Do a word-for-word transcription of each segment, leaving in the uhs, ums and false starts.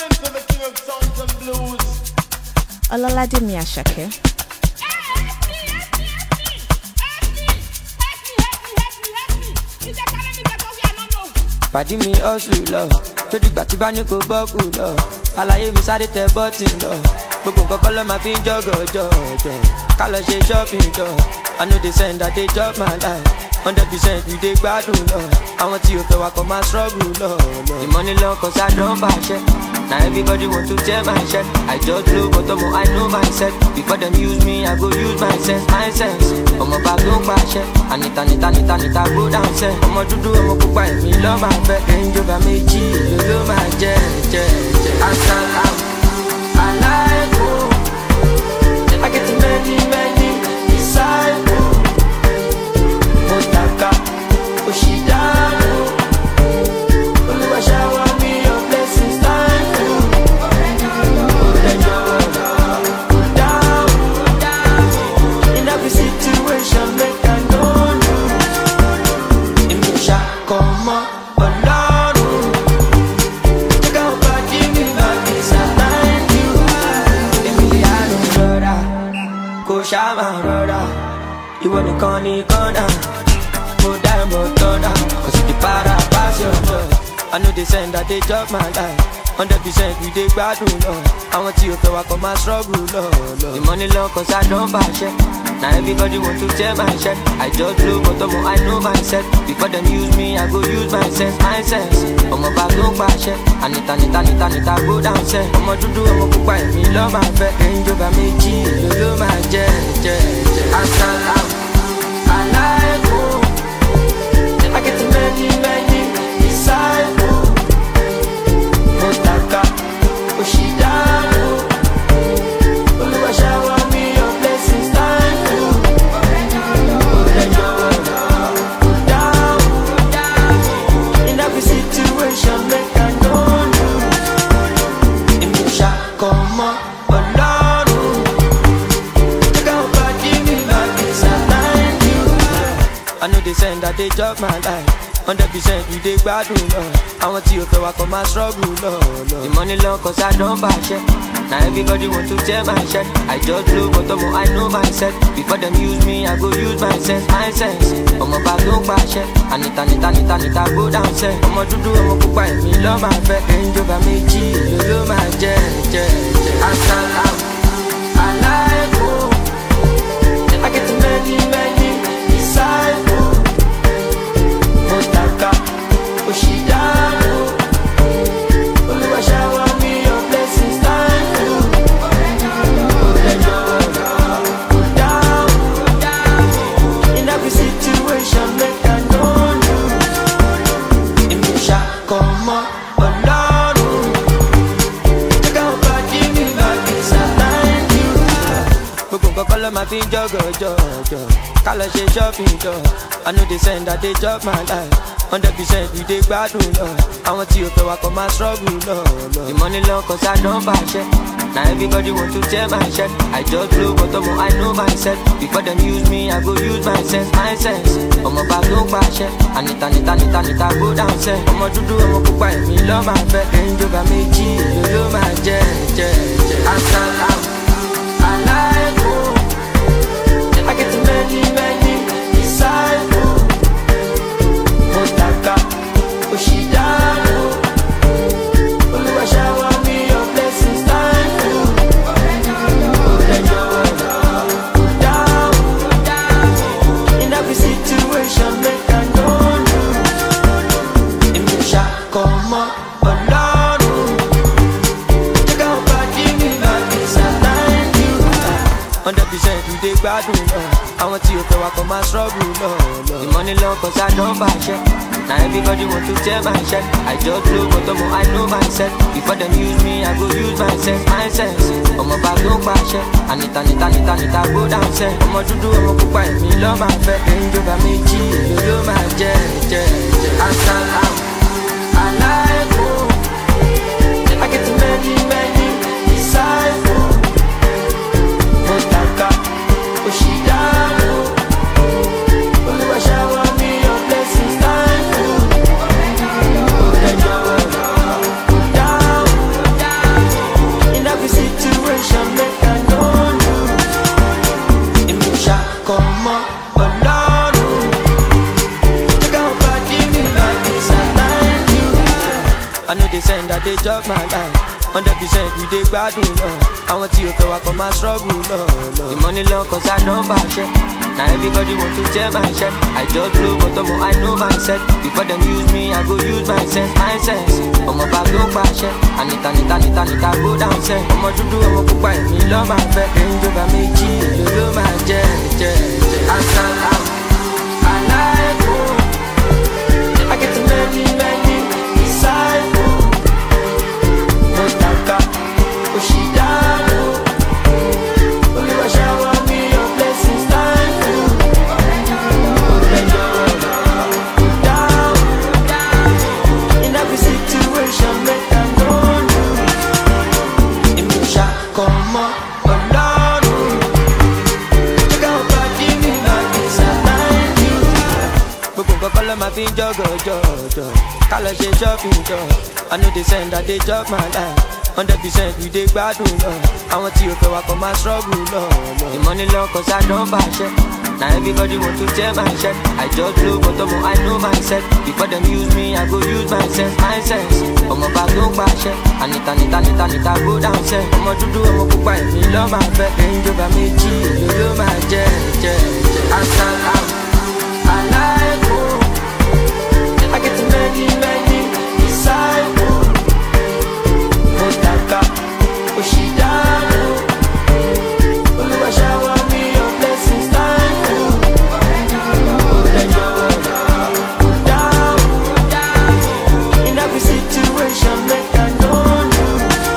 Olalade Miyashake. Pàdí mi hustle lọ, tó dìgbà tí bá ní kò bọ́ọ̀kù lọ. Àlàyé mi sáré tẹ bọ́tì lọ. Gbogbo nǹkan kọ́ ló máa fi ń jọ́gọ̀ jọ̀jọ̀. Ká lọ ṣe shopping jọ. I know they send that they chop my life. Hundred percent we dey gbádùn lọ. Àwọn tí o fẹ́ wa kọ́ máa struggle lọ. The money long cause I don't fashion. Now everybody want to tell my shit. I just blow but I'm I know myself. Before them use me, I go use my sense, my sense. I'm a bag don't bash it. Anita, Anita, Anita, Anita, go down set. I'm a do-do, I'm a cook by me, love my pet. Range over me, G, you love my jet, jet, jet. I stand out, I like you. I get many, many disciples. Motaka, Oshidano. Oluwa shower me your blessings, time to. Then you're down, down. In every situation, make I know you. In me shot, come on, alone. Check out body, me back, it's a time you. In me, I don't brother. Go shower, brother. You want to call me corner. Go down, but turn down. Cause if the para pass your job. I know they send that they drop my life. Hundred percent we dey gbádùn lọ. Àwọn tí o fẹ́ wa kọ́ máa struggle lọ. The money long cause I don't fashion. Now everybody want to tell my shit. I just blow but I'm I know myself. Before them use me, I go use my sense, my sense. I'm a bag don't fashion. Anita, Anita, Anita, Anita, go down set. I'm a do-do, I'm a cook by me, love my pet. Range over me, G, you love my jet, jet, jet. I stand out, I like you. I get many, many disciples. Motaka, Oshidano. Oluwa shower me your blessings, time to. Then you're down, down. In every situation, make I know you. In me shot, come on, alone. Check out body, me back, it's a time you. I know they send that they drop my life. Hundred percent we dey gbádùn lọ. Àwọn tí o fẹ́ wa kọ́ máa struggle lọ. The money long cause I don't fashion. Now everybody want to tell my shit. I just blow but I'm I know myself. Before them use me, I go use my sense, my sense. I'm a bag don't bash it. Anita, Anita, Anita, Anita, go down set. I'm a do-do, I'm a cook by me, love my pet. Range over me, G, you love my jet, jet, jet. I stand out, I like you. I get many, many disciples. Motaka, Oshidano. Oluwa shower me your blessings, time to. Then you're down, down. In every situation, make I know you. In me shot, come on, alone. Check out body, me back, it's a time you. Gbogbo nǹkan kọ́ ló máa fi ń jọ́gọ̀ jọ̀jọ̀. Ká lọ ṣe shopping jọ. I know they send that they drop my life. Hundred percent we dey gbádùn lọ. Àwọn tí o fẹ́ wa kọ́ máa struggle lọ. The money long cause I don't fashion. Now everybody want to tell my shit. I just blow but I'm I know myself. Before them use me, I go use my sense, my sense. I'm a bag don't fashion. Anita, Anita, Anita, Anita, go down set. I'm a do-do, I'm a cook by me, love my pet. Range over me, G, you love my jet, jet, jet. I stand out, I like you. I get many, many disciples. Motaka, Oshidano. Oluwa shower me your blessings, time to. Then you're down, down. In every situation, make I know you. In me shot, come on, alone. Check out body, me back, it's a time you. Hundred percent we dey gbádùn lọ. Àwọn tí o fẹ́ wa kọ́ máa struggle lọ. The money long cause I don't fashion. Now everybody want to tell my shit. I just blow but I'm I know myself. Before them use me, I go use my sense, my sense. I'm a bag don't fashion. Anita, Anita, Anita, Anita, go down set. I'm a do-do, I'm a cook by me, love my pet. Range over me, G, you love my jet, jet, jet. I stand out, I like you. I get many, many disciples. Motaka, Oshidano. Oluwa shower me your blessings, time to. Then you're down, down. I know they send that they drop my life. Hundred percent we dey gbadun lọ. Àwọn tí o fẹ́ wa kọ́ máa struggle lọ. The money long cause I don't buy shit. Now everybody want to tell my shit. I just blow but I'm I know myself. Before them use me, I go use my sense, my sense. I'm about to buy shit. Anita, Anita, Anita, Anita, go down set. I'm a dúdú, I'm a pupa, èmi lọ máa fẹ́. Ìjọba méjì ló ló máa jẹ jẹ jẹ. Asalaam alaikum. I get too many, many disciples. Motaka, Oshidano. Oluwa shower me your blessings, thank you. Open your door, down. In every situation, make them know you. In me shall come up alone. Check out body, me like this, I thank you. Gbogbo color my fin jogo jojo. Color she shopping jo. I know they send that they drop my life. Hundred percent we dey gbadun lọ. Àwọn tí o fẹ́ wa kọ́ máa struggle lọ. The money long cause I don't buy shit. Now everybody want to tell my shit. I just blow but I'm I know myself. Before them use me, I go use my sense, my sense. I'm about to buy shit. Anita, Anita, Anita, Anita, go down set. I'm a dúdú, I'm a pupa, èmi lọ máa fẹ́. Ìjọba méjì ló ló máa jẹ jẹ jẹ. Asalaam alaikum. I get too many, many disciples. Motaka, Oshidano. Oluwa shower me your blessings, thank you. Open your door, down. In every situation, make I know you.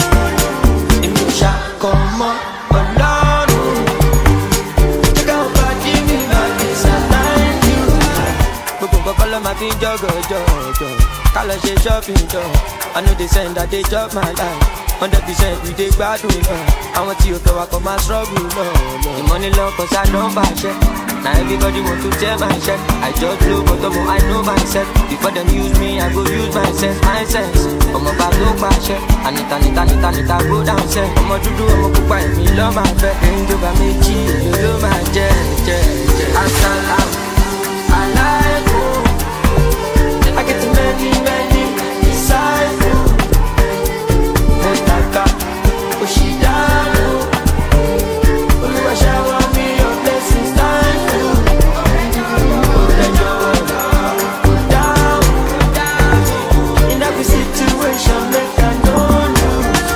In me shall come up alone. Check out body, me like this, I thank you. Gbogbo color my fin jogo jojo. Color she shopping jo. I know they send that they drop my life. Hundred percent we dey gbadun lọ. Àwọn tí o fẹ́ wa kọ́ máa struggle lọ. The money long cause I don't buy shit. Now everybody want to tell my shit. I just blow but I'm I know myself. Before them use me, I go use my sense, my sense. I'm about to buy shit. Anita, Anita, Anita, Anita, go down set. I'm a dúdú, I'm a pupa, èmi lọ máa fẹ́. Ìjọba méjì ló ló máa jẹ jẹ jẹ. Asalaam alaikum. I get too many, many disciples. Motaka, Oshidano. Oluwa shower me your blessings, thank you. Open your door, down. In every situation, make I know you.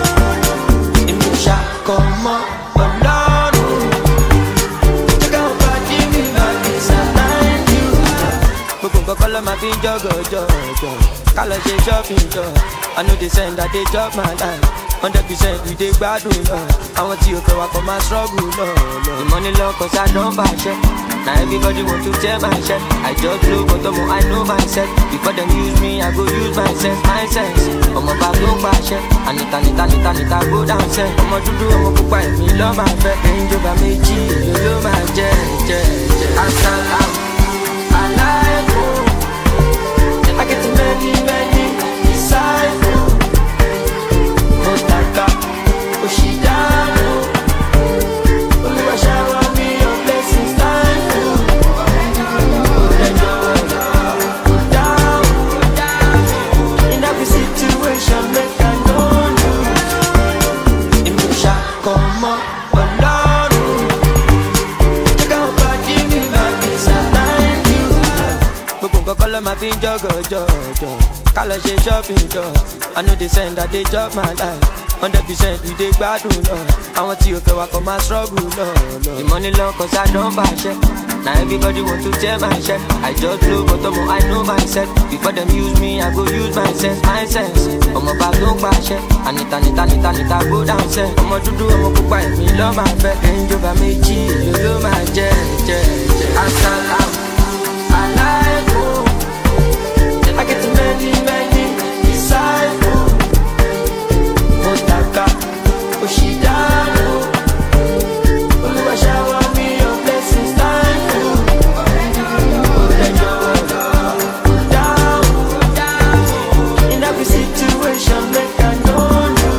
In me shall come up alone. Check out body, me like this, I thank you. Gbogbo color my fin jogo jojo. Color she shopping jo. I know they send that they drop my life. Hundred percent we dey gbadun lọ. Àwọn tí o fẹ́ wa kọ́ máa struggle lọ. The money long cause I don't buy shit. Now everybody want to tell my shit. I just blow but I'm I know myself. Before them use me, I go use my sense, my sense. I'm about to buy shit. Anita, Anita, Anita, Anita, go down set. I'm a dúdú, I'm a pupa, èmi lọ máa fẹ́. Ìjọba méjì ló ló máa jẹ jẹ jẹ. Asalaam alaikum. I get too many, many disciples. Motaka, Oshidano. Oluwa shower me your blessings, thank you. Open your door, down. In every situation, make I know you. In me shall come up alone. Check out body, me like this, I thank you. Gbogbo color my fin jogo jojo. Color she shopping jo. I know they send that they drop my life. Hundred percent we dey gbadun lọ. Àwọn tí o fẹ́ wa kọ́ máa struggle lọ. The money long cause I don't buy shit. Now everybody want to tell my shit. I just blow but I'm I know myself. Before them use me, I go use my sense, my sense. I'm about to buy shit. Anita, Anita, Anita, Anita, go down set. I'm a dúdú, I'm a pupa, èmi lọ máa fẹ́. Ìjọba méjì ló ló máa jẹ jẹ jẹ. Asalaam alaikum. I get too many, many disciples. Motaka, Oshidano. Oluwa shower me your blessings, thank you. Open your door, down. In every situation, make I know you.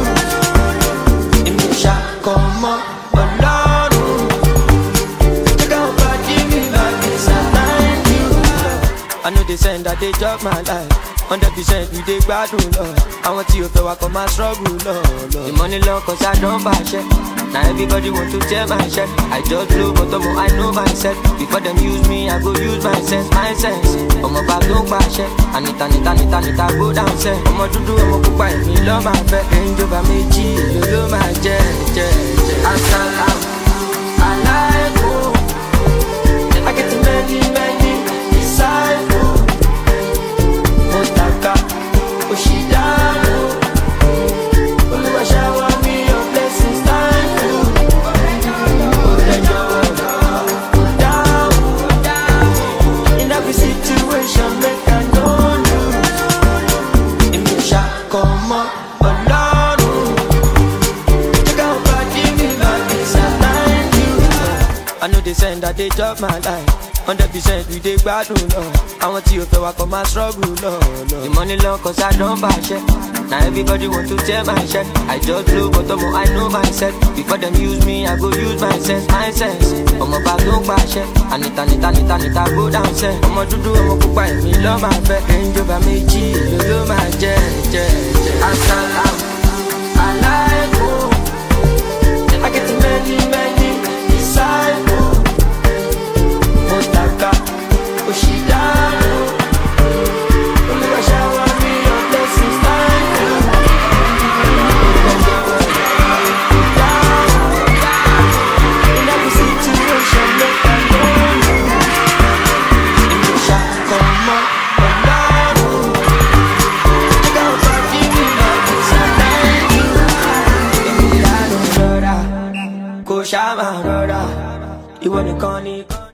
In me shall come up alone. Check out body, me like this, I thank you. I know they send that they drop my life. Hundred percent we dey gbadun lọ. Àwọn tí o fẹ́ wa kọ́ máa struggle lọ. The money long cause I don't bash it. Now everybody want to tear my shirt. I just blow but I'm I know myself. Before them use me, I go use my sense, my sense. I'm a bag don't bash it. Anita, Anita, Anita, Anita, go down set. I'm a dudu, I'm a pupa, me love my fat. Angel by me, G, love my jet, jet, jet. Assalam, alaikum. I get to many, many disciples. Motaka, Oshidano. Oluwa shower me your blessings, thank you. In every situation, make I know you. In me shall come up alone. Check out body, me body, thank you. I know they send that they drop my life. Hundred percent we dey gbadun lọ. Àwọn tí o fẹ́ wa kọ́ máa struggle lọ. The money long cause I don't bash it. Now everybody want to tear my shirt. I just blow but I'm I know myself. Before them use me, I go use my sense, my sense. I'm a bag don't bash it. Anita, Anita, Anita, Anita, go down set. I'm a dudu, I'm a pupa, me love my fat. Angel by me, G, love my jet, jet, jet. Assalam, alaikum. I get to many, many disciples. Motaka, Oshidano. Oluwa shower me your blessings, thank you. In every situation, make I know you. In me shall come up alone. Check out body, me body, thank you. In me I don't know that. Go shama, brother. You wanna call me?